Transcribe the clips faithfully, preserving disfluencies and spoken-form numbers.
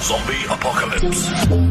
Zombie Apocalypse.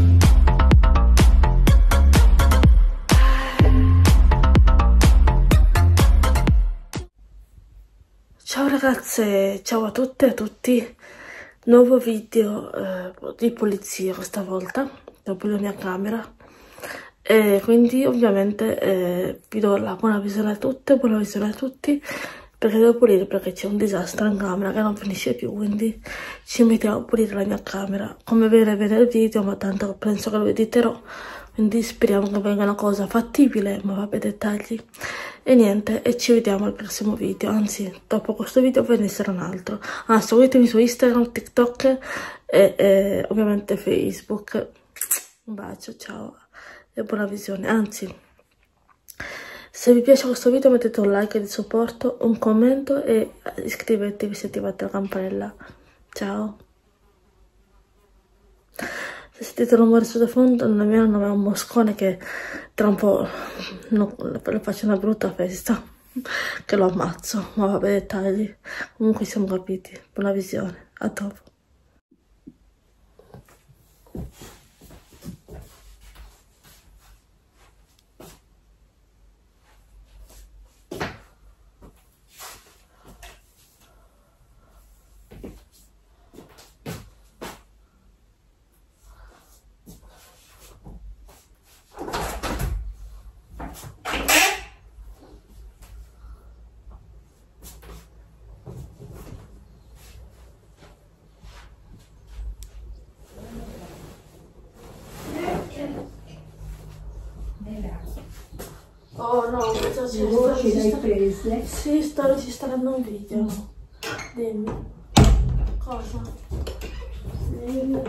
Ciao ragazze, ciao a tutte e a tutti, nuovo video eh, di pulizia questa volta, dopo la mia camera, e quindi ovviamente eh, vi do la buona visione a tutte, buona visione a tutti, perché devo pulire perché c'è un disastro in camera che non finisce più, quindi ci mettiamo a pulire la mia camera, come vedete nel video, ma tanto penso che lo editerò, quindi speriamo che venga una cosa fattibile, ma vabbè, dettagli. E niente, e ci vediamo al prossimo video, anzi dopo questo video ve ne sarà un altro. Ah, seguitemi su Instagram, TikTok e, e ovviamente Facebook. Un bacio, ciao e buona visione. Anzi, se vi piace questo video mettete un like di supporto, un commento e iscrivetevi se attivate la campanella. Ciao. Se sentite un rumore sottofondo non è mio, non è un moscone che tra un po' no, le faccio una brutta festa, che lo ammazzo, ma vabbè, dettagli. Comunque siamo capiti, buona visione, a dopo. Oh no, cosa c'è? Le voci le hai prese? Sì, sto registrando un video. Dimmi. Cosa? Dimmi.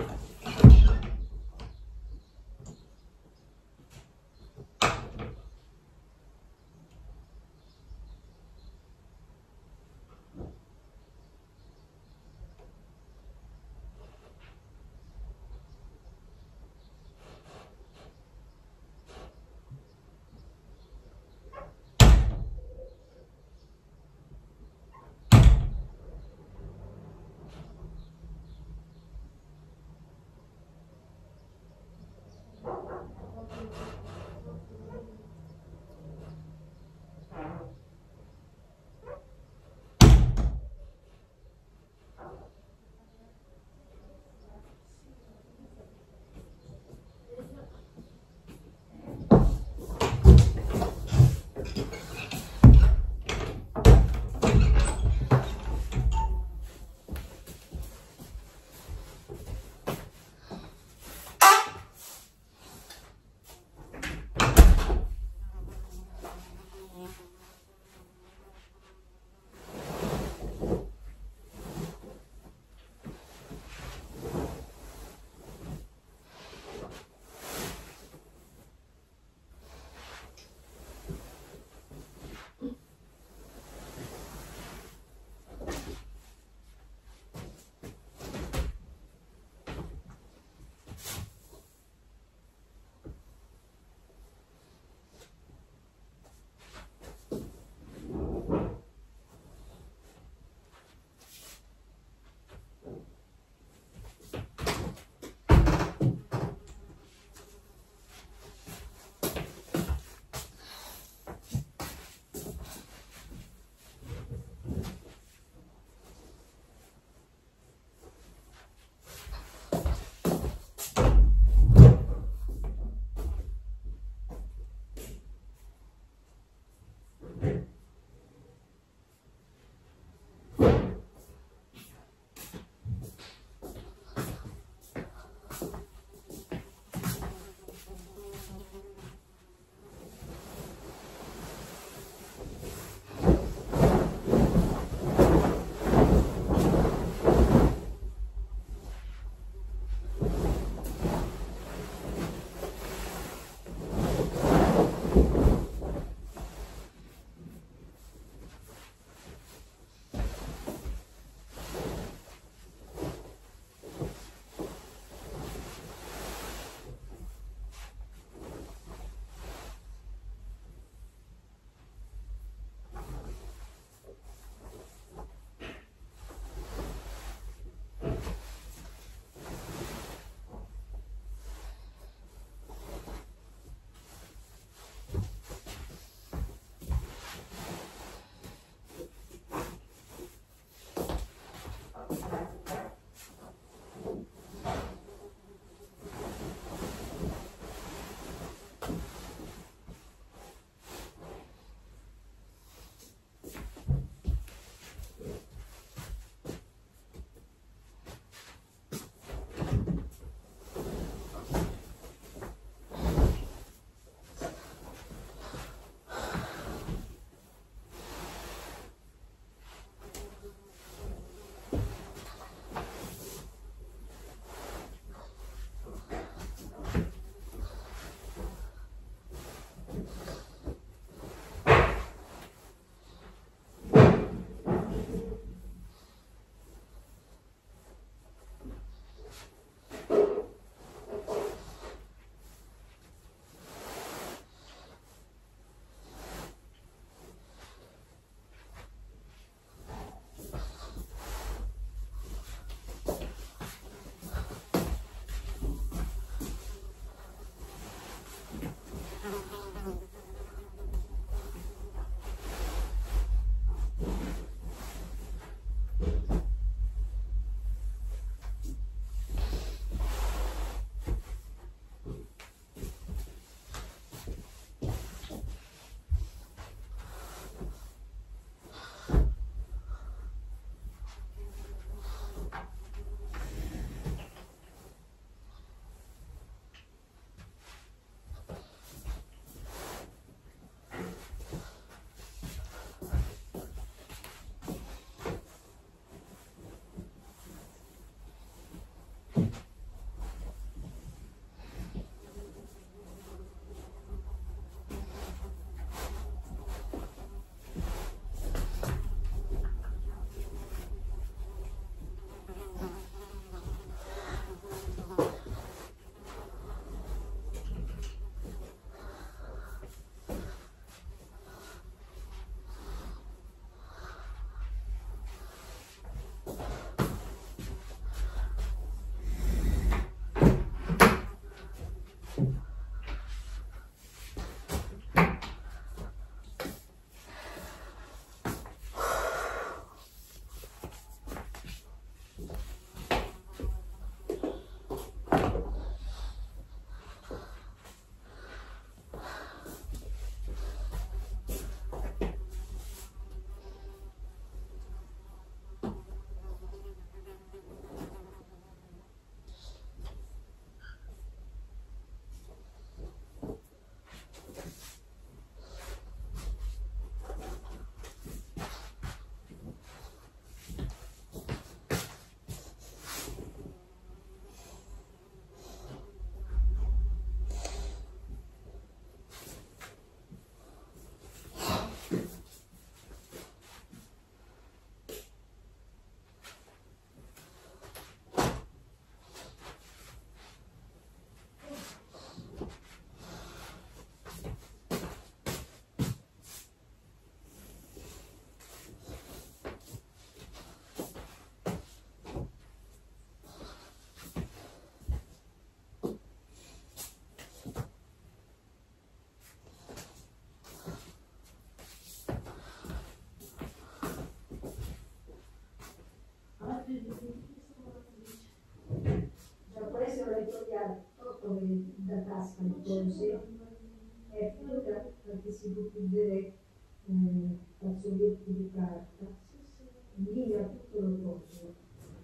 trovi da tasca di cose, e figura perché si può chiudere eh, fazzoletti di carta, lì a tutto lo posto.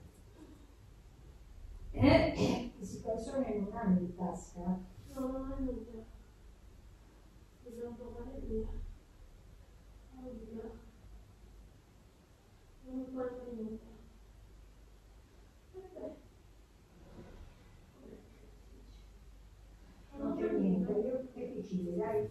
Eh, queste persone non hanno di tasca? No, non è nulla. Bisogna trovare via. Oh via. Non mi guarda niente. Vabbè. Non c'è niente, io che decide, dai.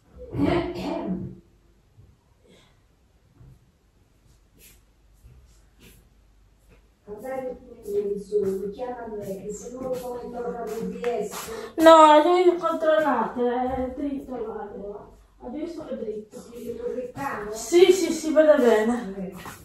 Andare su, chiama me, che se no come torna al D S. No, devi controllate, è dritto, guarda. Adesso è dritto. Il riccano? Sì, sì, si vede bene. Eh.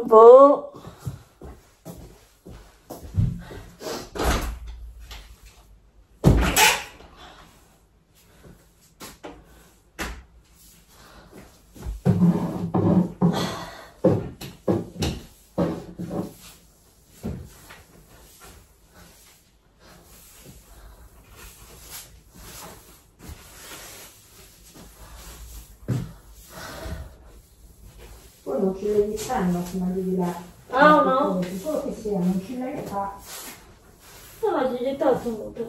Boh. Poi non ce le stanno fino a di là. Ah no? Solo che sia, non ce l'hai fa. No, la dignità tenuta.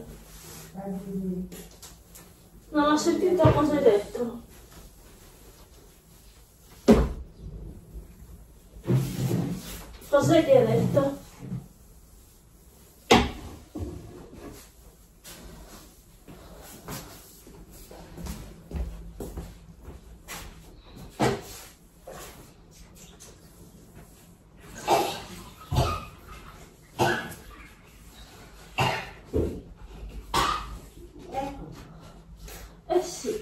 Non ho sentito cosa hai detto. Cos'è che hai detto? Eh sì.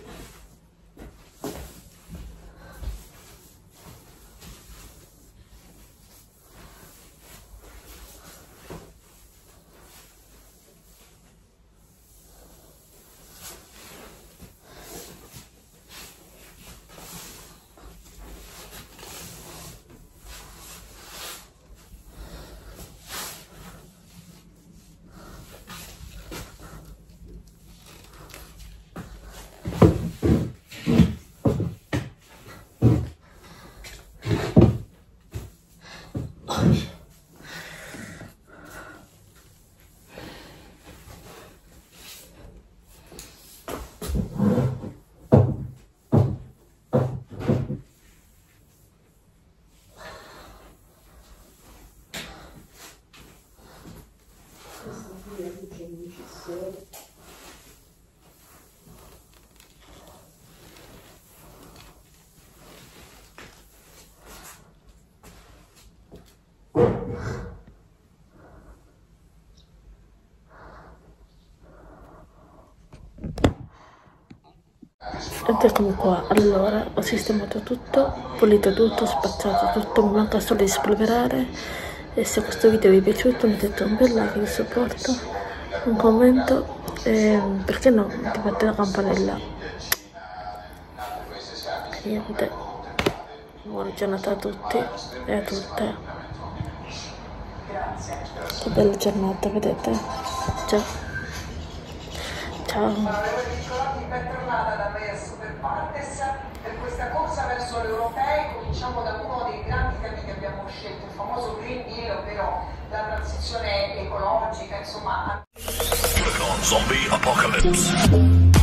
Ed eccomi qua, allora ho sistemato tutto, pulito tutto, spazzato tutto, mi manca solo di spolverare. E se questo video vi è piaciuto mettete un bel like di supporto, un commento e perché no, attivate la campanella. E niente, buona giornata a tutti e a tutte. Che bella giornata, vedete? Ciao. Ciao. Bentornata da me a Super Partes per questa corsa verso l'europei. Cominciamo da uno dei grandi temi che abbiamo scelto, il famoso Green Deal, ovvero la transizione ecologica, insomma. Zombie Apocalypse.